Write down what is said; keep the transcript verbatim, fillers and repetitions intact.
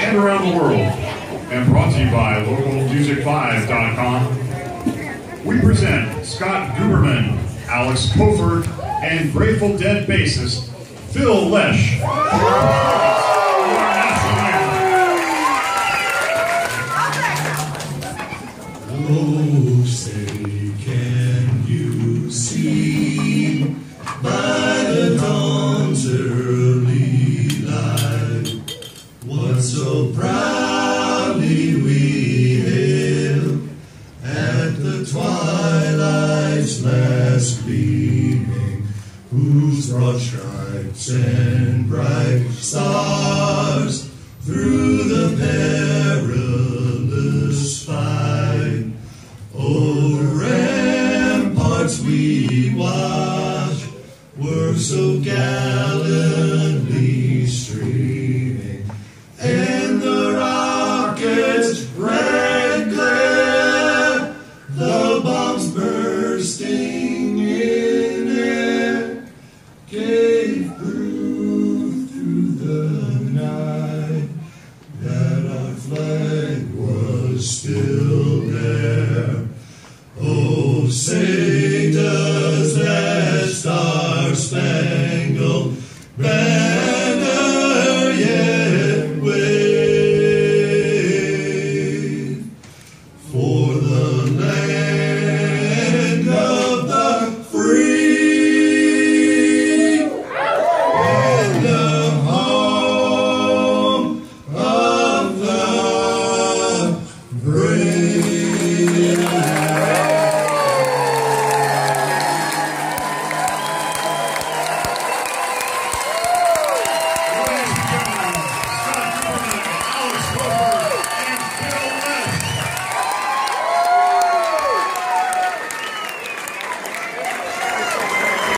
and around the world, and brought to you by local music five dot com. We present Scott Guberman, Alex Koford, and Grateful Dead bassist Phil Lesh. Oh, say, can you see by the dawn's early light what so proudly we hailed at the twilight's last gleaming, whose broad stripes and bright